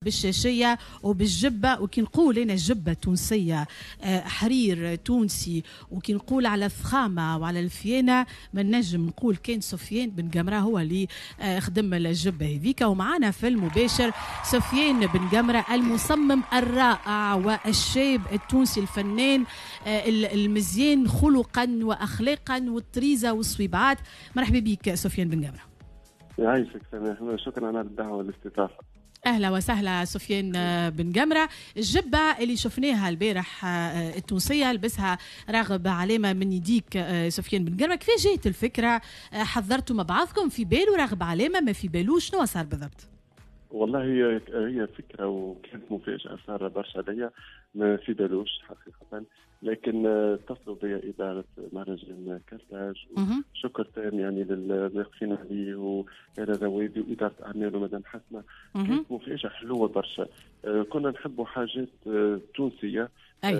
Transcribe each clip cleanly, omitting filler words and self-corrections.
بالشاشية وبالجبة. وكي نقول أنا جبة تونسية حرير تونسي، وكي نقول على الفخامة وعلى الفيانة ما نجم نقول كان سفيان بن قمرة هو اللي خدم الجبة هذيك. ومعنا في المباشر سفيان بن قمرة المصمم الرائع والشاب التونسي الفنان المزيان خلقا وأخلاقا والطريزة والصويبعات. مرحبا بك سفيان بن قمرة. يعيشك سماح، شكرا على الدعوة والاستضافة. أهلا وسهلا سفيان بن قمرة. الجبة اللي شفناها البارح التونسية لبسها راغب علامة من يديك سفيان بن قمرة، كيف جات الفكرة؟ حضرتوا مع بعضكم في بالو راغب علامة ما في بالو، شنو صار بالضبط؟ والله هي فكرة وكانت مفاجأة، صار برشا ليا ما في بالوش حقيقة، لكن اتصلوا بي إدارة مهرجان كرتاج وشكر تام يعني للواقفين عليه وهذا ذوادي وإدارة أعماله مدام حسنة. كانت مفاجأة حلوة برشا. كنا نحبوا حاجات تونسية.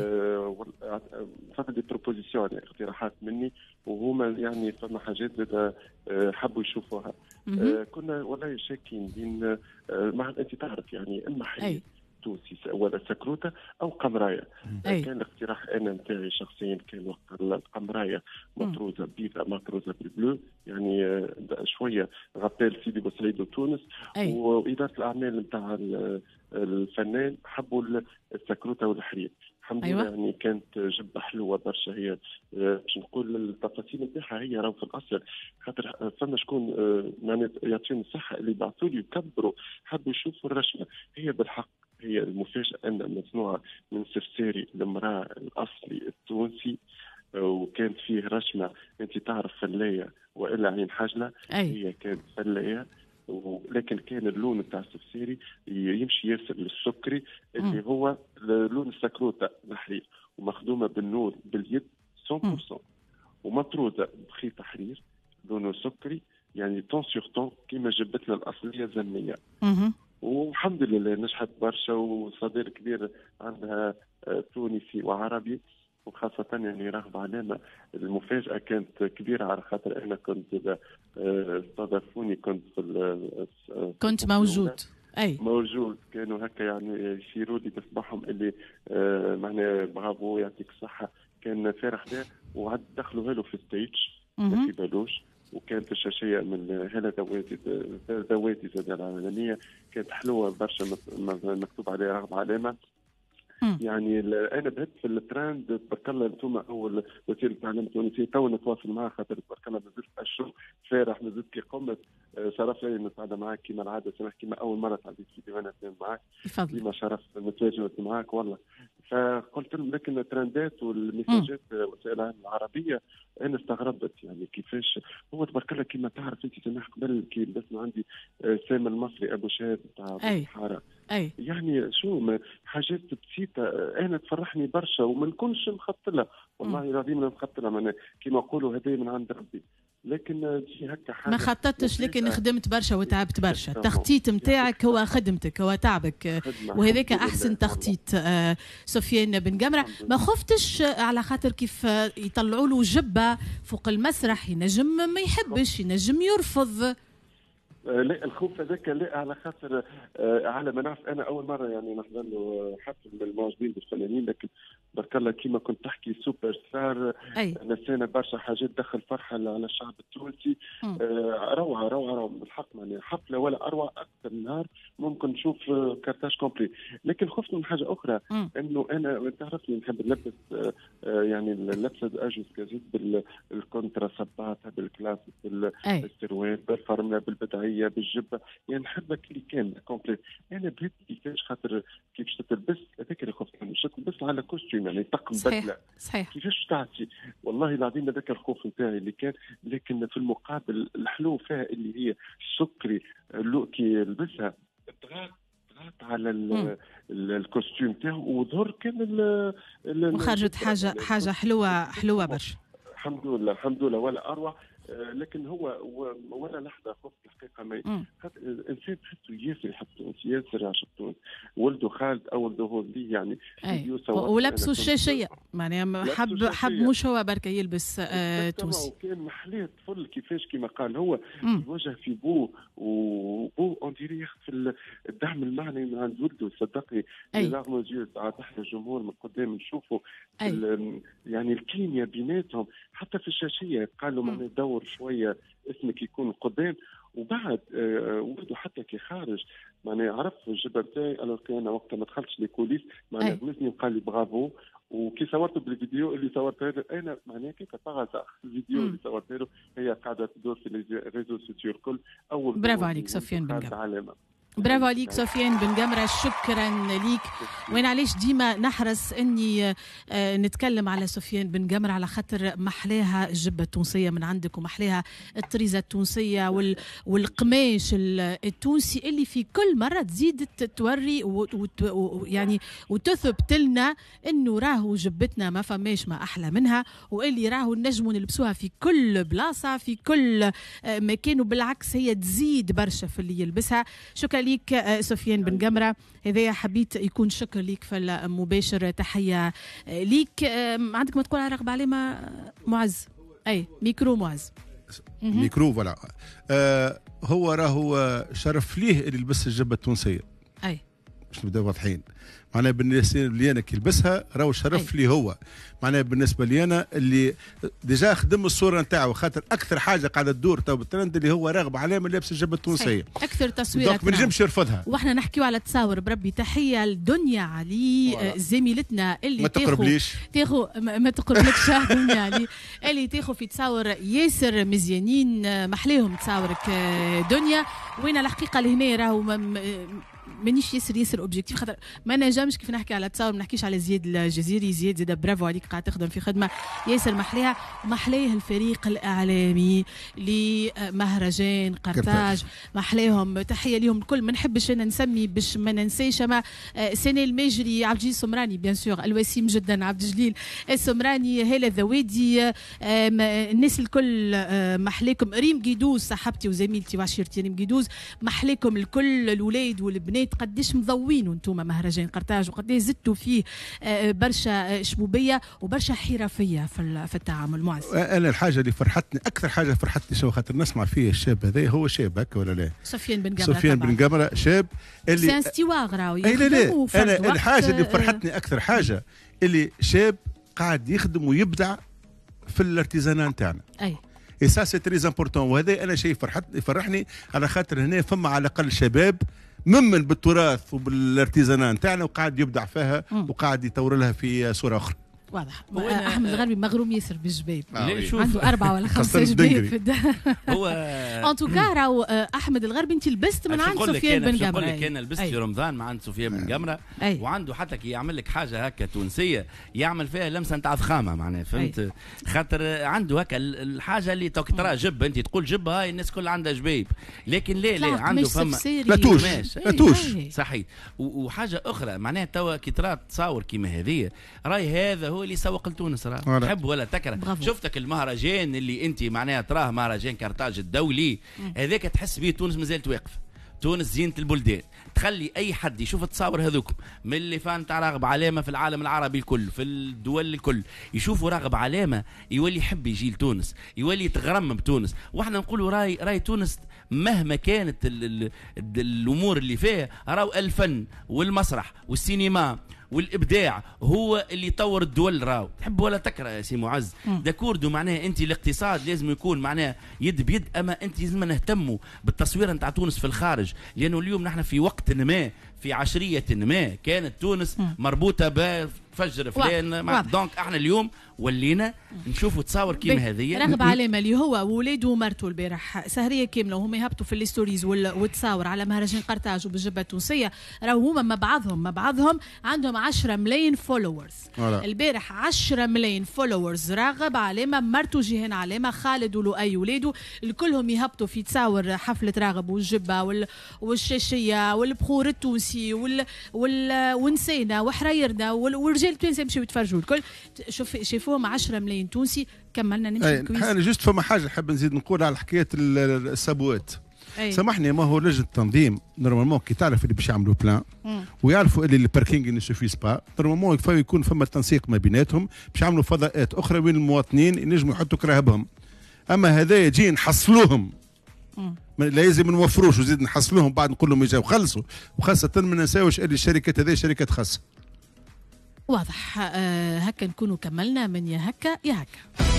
فقط دي بروبوزيسيون يعني اقتراحات مني، وهما يعني فما حاجات زاد حبوا يشوفوها. كنا والله شاكين بين مع انت تعرف يعني اما حي تونسي ولا سكروته او قمرايه. كان الاقتراح انا نتاعي شخصيا كان وقت القمرايه مطروزه بيضاء مطروزه بالبلو، يعني شويه غطال سيدي بوسعيد وتونس. واداره الاعمال نتاع الفنان حبوا السكروته والحرير. الحمد لله يعني كانت جبه حلوه برشا. هي باش نقول التفاصيل نتاعها هي راهو في الاصل خاطر فما شكون يعطيهم الصحه اللي بعثوا لي وكبروا حبوا يشوفوا الرشمه. هي بالحق هي المفاجاه ان مصنوعه من سرساري المراه الاصلي التونسي، وكانت فيه رشمه انت تعرف فلايه والا عين حجله. هي كانت فلايه، ولكن كان اللون بتاع السفسيري يمشي ياسر للسكري اللي هو لون السكروته الحرير، ومخدومه بالنور باليد 100% ومطروزه بخيط حرير لونه سكري، يعني طون سور طون كيما جبتنا الاصليه زمنيه. والحمد لله نجحت برشا، وصدير كبير عندها تونسي وعربي، وخاصة يعني راغب علامة. المفاجأة كانت كبيرة على خاطر أنا كنت استضافوني، كنت موجود. موجود، كانوا هكا يعني يشيروا لي بصباحهم اللي معناها برافو يعطيك الصحة. كان فرح ده وعد دخلوا له في الستيج ما في بالوش، وكانت الشاشية من هلا ذواتي زاد العالمية كانت حلوة برشا، مكتوب عليها راغب علامة. يعني انا بهت في الترند تبارك الله. انتم اول وسيله اعلام تونسيه تو نتواصل معها خاطر تبارك الله مازلت اشهر فارح، مازلت كي قمت. شرف لي نتعدى معاك كيما العاده، سمح كيما اول مره تعديت في ديوان معاك، كيما شرف نتواجد معاك والله. فقلت لهم لكن الترندات والمساجات وسائل الاعلام العربيه انا استغربت يعني كيفاش هو تبارك الله. كيما تعرف انت سمح قبل كي لبسنا عندي سام المصري ابو شهاب تاع الحاره، يعني شو حاجات بسيطه انا تفرحني برشا وما نكونش مخطط لها والله العظيم. انا مخطط لها كيما نقولوا هدايا من عند ربي، لكن تجي هكا حاجه ما خططتش لكن خدمت برشا وتعبت برشا. التخطيط نتاعك هو خدمتك هو تعبك، وهذاك احسن تخطيط. سفيان بن قمرة ما خفتش على خاطر كيف يطلعوا له جبه فوق المسرح ينجم ما يحبش ينجم يرفض؟ لا الخوف هذاك لا، على خاطر على ما نعرف انا اول مره يعني نحضر له حفل المواجبين بالفنانين، لكن بارك الله كيما كنت تحكي سوبر ستار نسينا برشا حاجات دخل فرحه على الشعب التونسي. روعه روعه روعه بالحق، يعني حفله ولا اروع اكثر نهار ممكن نشوف كارتاج كومبلي. لكن خفت من حاجه اخرى، انه انا تعرفني نحب نلبس يعني اللبسه اجوز كازيت بالكونترا سباطه بالكلاس بالسروال بالفرمله بالبدعيه بالجبه، يعني نحبك اللي كان كومبليت. انا بهت كيفاش خاطر كيفاش تلبس هذاك اللي خفت منه، تلبس على كوستيم يعني طقم بدله صحيح. كيفاش تعطي والله العظيم هذاك الخوف نتاعي اللي كان. لكن في المقابل الحلو فيها اللي هي السكري كي يلبسها طغات على الكوستيم تاعو وظهر كان وخرجت حاجه حلوه برشا. الحمد لله الحمد لله ولا اروع. لكن هو ولا لحظه خفت الحقيقه ما الانسان تحسه ياسر يحب تونس، ياسر يعشق تونس. ولده خالد او ولده هو لي يعني ولبسوا الشاشيه معناها حب مش هو بركه يلبس تونسي. وكان محلاه طفل كيفاش كما قال هو يوجه في بوه وبوه اون ديري ياخذ الدعم المعنوي من عند ولده. صدقني رغم ساعات احنا الجمهور من قدام نشوفوا يعني الكيمياء بيناتهم حتى في الشاشيه. قالوا معناها دور شويه اسمك يكون قدام وبعد ولده حتى كي خارج معناها عرف الجبه بتاعي. انا كان وقتها ما دخلتش لي كوليس معناها غمزني وقال لي برافو. وكي صورته بالفيديو اللي صورته له انا معناها كيف طغى الفيديو اللي صورته له هي قاعده تدور في الريزو سوسيو الكل. اول برافو عليك سفيان بن جمرة. برافو عليك سفيان بن جمرة، شكرا ليك. وانا علاش ديما نحرص اني نتكلم على سفيان بن جمرة على خاطر محلاها الجبه التونسيه من عندك ومحلاها الطريزه التونسيه والقماش التونسي اللي في كل مره تزيد توري يعني وتثبت لنا انه راهو جبتنا ما فماش ما احلى منها، واللي راهو نجموا نلبسوها في كل بلاصه في كل مكان، وبالعكس هي تزيد برشا في اللي يلبسها. شكرا ليك سفيان بن جمرة، هذا حبيت يكون شكر ليك في المباشر. تحية ليك. عندك ما تقول على رغبة علامة معز؟ ميكرو معز. ميكرو فوالا. هو راهو شرف ليه اللي يلبس الجبة التونسية. باش نبداو واضحين. معناها بالنسبه لي انا كي لبسها راهو شرف لي هو. معناها بالنسبه لي انا اللي ديجا خدم الصوره نتاعو خاطر اكثر حاجه قاعده تدور تو بالترند اللي هو راغب علامه لابس الجبه التونسيه. اكثر تصويرات ما نجمش يرفضها. واحنا نحكيو على تصاور بربي. تحيه لدنيا علي زميلتنا اللي ما تقربليش ما تقربلكش دنيا علي اللي تاخذ في تصاور ياسر مزيانين. محليهم تصاورك دنيا. وين الحقيقه لهنا راهو مانيش ياسر اوبجيكتيف خاطر ما نجمش كيف نحكي على تصاور ما نحكيش على زياد الجزيري. زياد زاد برافو عليك قاعد تخدم في خدمه ياسر محليها. محليه الفريق الاعلامي لمهرجان قرطاج محليهم. تحيه لهم الكل. ما نحبش انا نسمي باش ما ننساش ما سنة المجري عبد الجليل السمراني بيان سور الوسيم جدا عبد الجليل السمراني هاله الذوادي الناس الكل محليكم. ريم قيدوز صاحبتي وزميلتي وعشيرتي ريم قيدوز محليكم الكل الولاد والبنات. قديش مضوين وانتم مهرجان قرطاج وقديش زدتوا فيه برشا شبوبيه وبرشا حرفيه في التعامل. معز انا الحاجه اللي فرحتني اكثر حاجه فرحتني شو خاطر نسمع فيه الشاب هذا. هو شاب هكا ولا لا؟ سفيان بن جمرة. سفيان بن جمرة شاب اللي سان ستيواغ راهو لا انا الحاجه اللي فرحتني اكثر حاجه اللي شاب قاعد يخدم ويبدع في الارتيزانا نتاعنا. اي سا سي تري امبورطون. وهذا انا شيء فرحني على خاطر هنا فما على الاقل شباب ممن بالتراث وبالارتيزانا نتاعنا وقاعد يبدع فيها وقاعد يطور لها في صوره اخرى. واضح. احمد الغربي مغروم ياسر بالجبال. عنده 4 ولا 5 جبال في الدار. هو ان توكا راهو احمد الغربي انت لبست من عند سفيان بن جمرة. نقول لك انا لبست في رمضان مع عند سفيان بن جمرة. وعنده حتى كي يعمل لك حاجه هكا تونسيه يعمل فيها لمسه نتاع فخامه معناها فهمت. خاطر عنده هكا الحاجه اللي ترى جب انت تقول جب هاي الناس كلها عندها جبيب لكن لا عنده فما لا توش صحيح. وحاجه اخرى معناها توا كي ترى تصاور كيما هذه راي هذا هو اللي سوق لتونس. راه تحب ولا تكره. شفتك المهرجان اللي انت معناها تراه مهرجان قرطاج الدولي هذاك تحس به تونس مازالت واقفه. تونس زينة البلدان. تخلي اي حد يشوف التصاور هذوك من اللي فان تاع راغب علامه في العالم العربي الكل في الدول الكل يشوفوا راغب علامه يولي يحب يجي لتونس يولي يتغرم بتونس. واحنا نقولوا راي تونس مهما كانت الامور اللي فيها راهو الفن والمسرح والسينما والابداع هو اللي يطور الدول. راهو تحب ولا تكره يا سي معز داكوردو معناها انت الاقتصاد لازم يكون معناها يد بيد. اما انت لازم نهتموا بالتصوير نتاع تونس في الخارج لانه اليوم نحن في وقت ما في عشريه ما كانت تونس مربوطه بفجر فلان. دونك احنا اليوم ولينا نشوفوا تصاور كيما هذه. راغب علامه اللي هو وولاده ومرته البارح سهريه كامله وهما يهبطوا في الستوريز والتصاور على مهرجان قرطاج وبالجبه التونسيه. راهو هما مع بعضهم عندهم 10 ملايين فولورز. البارح 10 ملايين فولورز. راغب علامه مرته جيهان علامه خالد ولؤي ولاده الكلهم يهبطوا في تصاور حفله راغب والجبه والشاشيه والبخور التونسي ونسينا وحرايرنا والرجال الرجال التوانسه يمشيو يتفرجوا الكل شافوهم 10 ملايين تونسي. كملنا نمشي كويس. انا جست فما حاجه نحب نزيد نقول على حكايه السابوات. سامحني ما هو لجنه التنظيم نورمالمون كي تعرف اللي باش يعملوا بلان ويعرفوا اللي الباركينغ ne suffit pas نورمالمون يكون فما تنسيق ما بيناتهم باش يعملوا فضاءات اخرى وين المواطنين ينجموا يحطوا كراهبهم. اما هذا يجي نحصلوهم لازم نوفروش وزيد نحصلوهم بعد نقول لهم يجاو خلصوا. وخاصه ما ننساوش اللي الشركات هذه شركات خاصه. واضح. هكا نكونوا كملنا من يا هكا يا هكا.